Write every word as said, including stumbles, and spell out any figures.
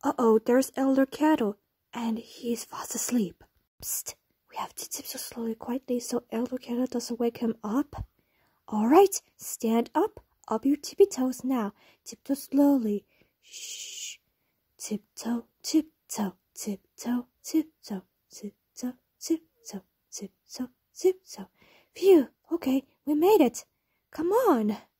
Uh-oh, there's Elder Kettle, and he's fast asleep. Psst, we have to tiptoe slowly, quietly, so Elder Kettle doesn't wake him up. All right, stand up, up your tippy toes now. Tiptoe slowly. Shh. Tiptoe, tiptoe, tiptoe, tiptoe, tiptoe, tiptoe, tiptoe, tiptoe. Phew, okay, we made it. Come on.